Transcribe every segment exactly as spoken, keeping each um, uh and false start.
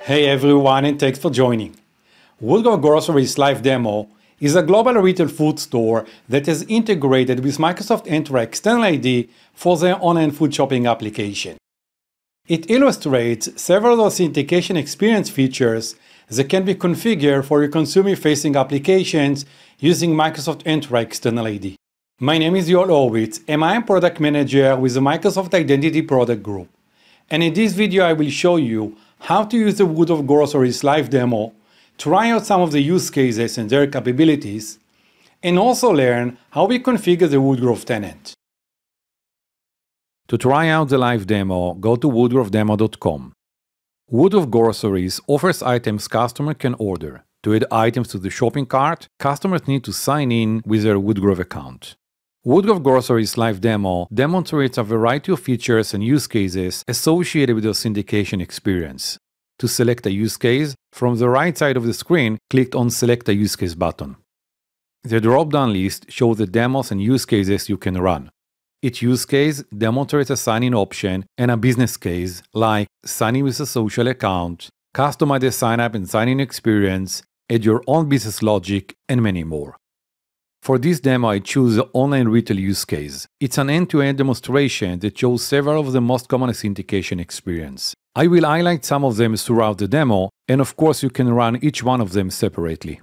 Hey everyone, and thanks for joining. Woodgrove Groceries live demo is a global retail food store that has integrated with Microsoft Entra External I D for their online food shopping application. It illustrates several authentication experience features that can be configured for your consumer-facing applications using Microsoft Entra External I D. My name is Yoel Horwitz, and I am Product Manager with the Microsoft Identity Product Group. And in this video I will show you how to use the Woodgrove Groceries live demo, try out some of the use cases and their capabilities, and also learn how we configure the Woodgrove tenant. To try out the live demo, go to woodgrove demo dot com. Woodgrove Groceries offers items customers can order. To add items to the shopping cart, customers need to sign in with their Woodgrove account. Woodgrove Groceries live demo demonstrates a variety of features and use cases associated with the authentication experience. To select a use case, from the right side of the screen, click on Select a Use Case button. The drop-down list shows the demos and use cases you can run. Each use case demonstrates a sign-in option and a business case, like sign in with a social account, customize the sign-up and sign-in experience, add your own business logic, and many more. For this demo, I choose the online retail use case. It's an end-to-end demonstration that shows several of the most common authentication experience. I will highlight some of them throughout the demo, and of course you can run each one of them separately.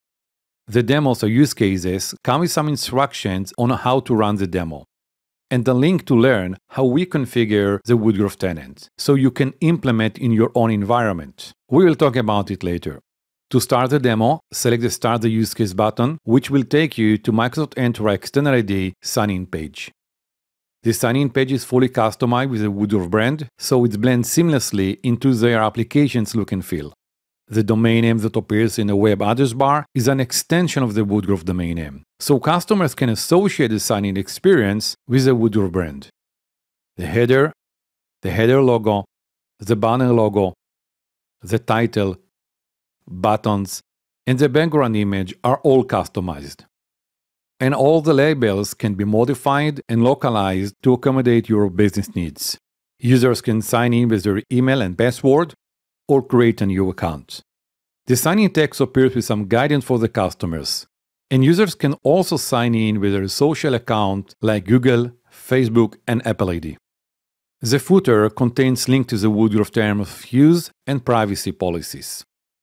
The demos or use cases come with some instructions on how to run the demo, and a link to learn how we configure the Woodgrove tenant, so you can implement in your own environment. We will talk about it later. To start the demo, select the Start the Use Case button, which will take you to Microsoft Entra External I D sign-in page. The sign-in page is fully customized with the Woodgrove brand, so it blends seamlessly into their application's look and feel. The domain name that appears in the web address bar is an extension of the Woodgrove domain name, so customers can associate the sign-in experience with the Woodgrove brand. The header, the header logo, the banner logo, the title, buttons, and the background image are all customized. And all the labels can be modified and localized to accommodate your business needs. Users can sign in with their email and password or create a new account. The sign-in text appears with some guidance for the customers, and users can also sign in with their social account like Google, Facebook, and Apple I D. The footer contains links to the Woodgrove terms of use and privacy policies.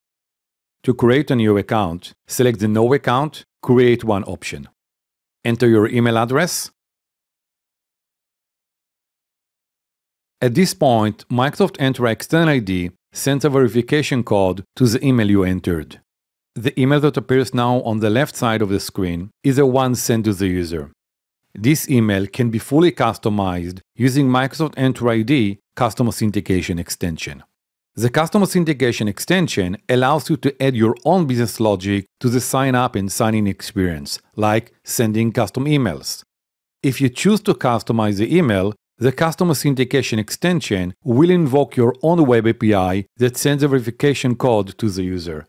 To create a new account, select the No Account, Create One option. Enter your email address. At this point, Microsoft Entra External I D sends a verification code to the email you entered. The email that appears now on the left side of the screen is the one sent to the user. This email can be fully customized using Microsoft Entra I D Custom Authentication extension. The Custom Authentication extension allows you to add your own business logic to the sign-up and sign-in experience, like sending custom emails. If you choose to customize the email, the Custom Authentication extension will invoke your own web A P I that sends a verification code to the user.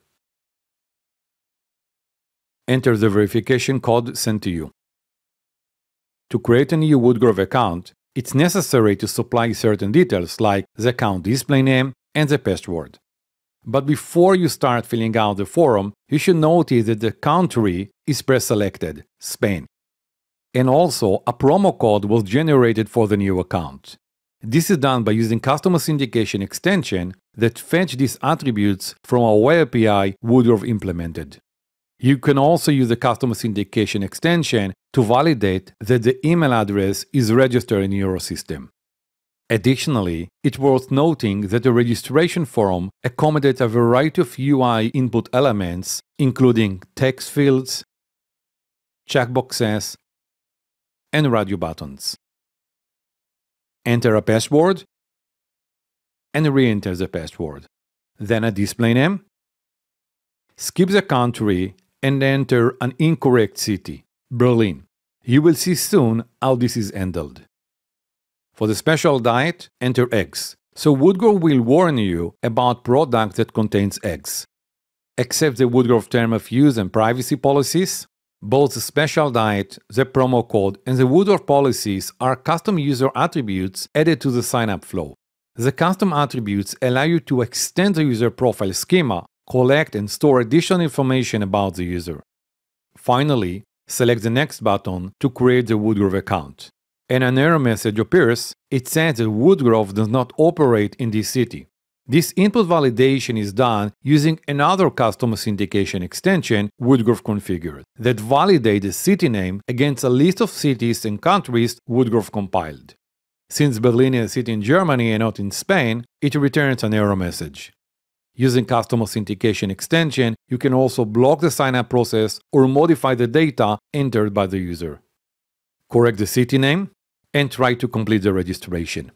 Enter the verification code sent to you. To create a new Woodgrove account, it's necessary to supply certain details like the account display name and the password. But before you start filling out the form, you should notice that the country is pre-selected, Spain. And also, a promo code was generated for the new account. This is done by using Custom Authentication extension that fetch these attributes from a web A P I Woodgrove implemented. You can also use the Custom Authentication extension to validate that the email address is registered in your system. Additionally, it's worth noting that the registration form accommodates a variety of U I input elements, including text fields, checkboxes, and radio buttons. Enter a password and re-enter the password. Then a display name. Skip the country and enter an incorrect city, Berlin. You will see soon how this is handled. For the special diet, enter eggs, so Woodgrove will warn you about products that contains eggs. Accept the Woodgrove term of use and privacy policies. Both the special diet, the promo code, and the Woodgrove policies are custom user attributes added to the sign-up flow. The custom attributes allow you to extend the user profile schema, collect and store additional information about the user. Finally, select the Next button to create the Woodgrove account. And an error message appears. It says that Woodgrove does not operate in this city. This input validation is done using another custom authentication extension, Woodgrove Configured, that validates the city name against a list of cities and countries Woodgrove compiled. Since Berlin is a city in Germany and not in Spain, it returns an error message. Using custom authentication extension, you can also block the sign-up process or modify the data entered by the user. Correct the city name and try to complete the registration.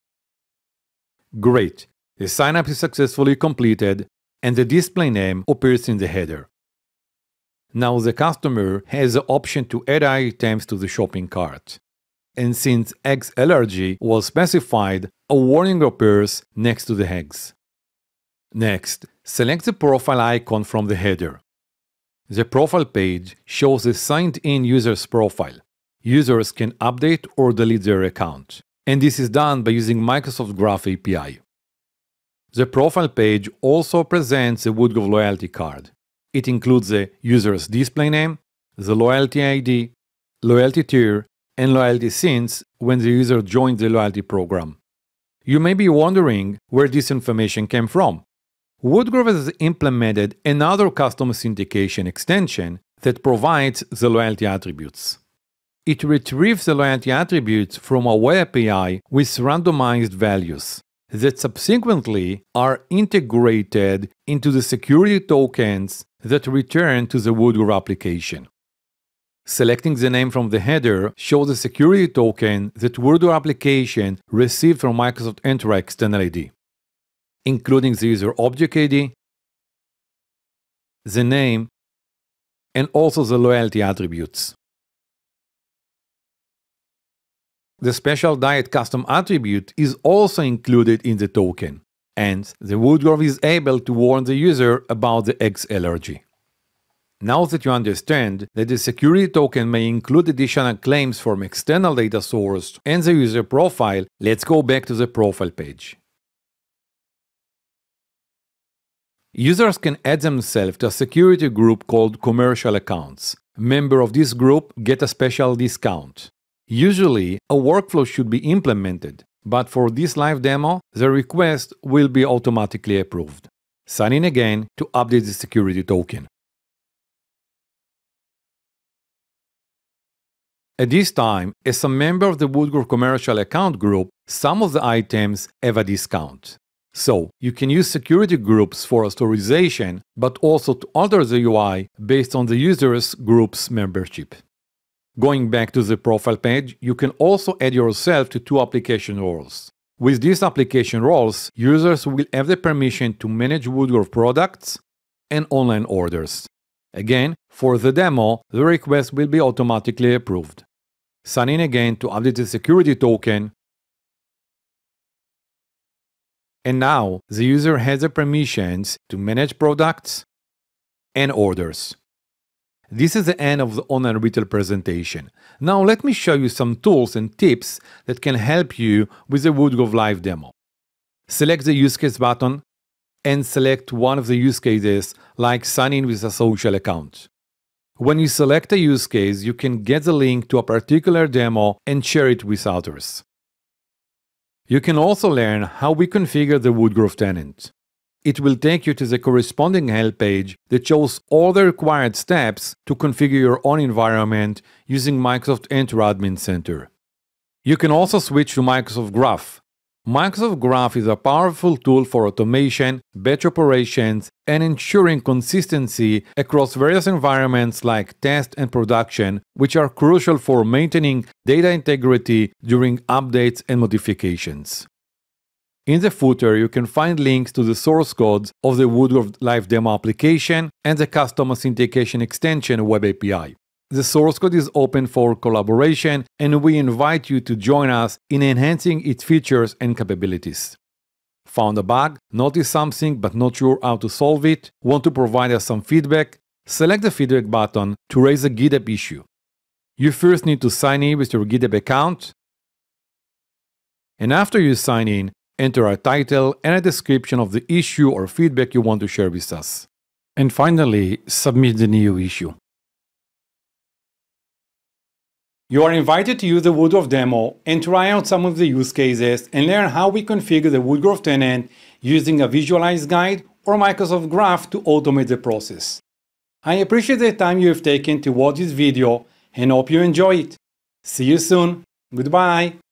Great! The sign-up is successfully completed and the display name appears in the header. Now the customer has the option to add items to the shopping cart. And since eggs allergy was specified, a warning appears next to the eggs. Next, select the profile icon from the header. The profile page shows the signed-in user's profile. Users can update or delete their account, and this is done by using Microsoft Graph A P I. The profile page also presents the Woodgrove loyalty card. It includes the user's display name, the loyalty I D, loyalty tier, and loyalty since when the user joined the loyalty program. You may be wondering where this information came from. Woodgrove has implemented another custom authentication extension that provides the loyalty attributes. It retrieves the loyalty attributes from a web A P I with randomized values that subsequently are integrated into the security tokens that return to the Woodgrove application. Selecting the name from the header shows the security token that Woodgrove application received from Microsoft Entra External I D, including the user object I D, the name, and also the loyalty attributes. The special diet custom attribute is also included in the token, and the Woodgrove is able to warn the user about the eggs allergy. Now that you understand that the security token may include additional claims from external data source and the user profile, let's go back to the profile page. Users can add themselves to a security group called Commercial Accounts. Members of this group get a special discount. Usually, a workflow should be implemented, but for this live demo, the request will be automatically approved. Sign in again to update the security token. At this time, as a member of the Woodgrove Commercial Account group, some of the items have a discount. So, you can use security groups for authorization, but also to alter the U I based on the user's group's membership. Going back to the profile page, you can also add yourself to two application roles. With these application roles, users will have the permission to manage Woodgrove products and online orders. Again, for the demo, the request will be automatically approved. Sign in again to update the security token. And now, the user has the permissions to manage products and orders. This is the end of the online retail presentation. Now let me show you some tools and tips that can help you with the Woodgrove live demo. Select the use case button and select one of the use cases like sign in with a social account. When you select a use case, you can get the link to a particular demo and share it with others. You can also learn how we configure the Woodgrove tenant. It will take you to the corresponding help page that shows all the required steps to configure your own environment using Microsoft Entra Admin Center. You can also switch to Microsoft Graph. Microsoft Graph is a powerful tool for automation, batch operations, and ensuring consistency across various environments like test and production, which are crucial for maintaining data integrity during updates and modifications. In the footer, you can find links to the source codes of the Woodgrove Live Demo application and the custom authentication extension web A P I. The source code is open for collaboration, and we invite you to join us in enhancing its features and capabilities. Found a bug? Notice something but not sure how to solve it? Want to provide us some feedback? Select the feedback button to raise a GitHub issue. You first need to sign in with your GitHub account, and after you sign in, enter a title and a description of the issue or feedback you want to share with us. And finally, submit the new issue. You are invited to use the Woodgrove demo and try out some of the use cases and learn how we configure the Woodgrove tenant using a visualized guide or Microsoft Graph to automate the process. I appreciate the time you have taken to watch this video and hope you enjoy it. See you soon. Goodbye.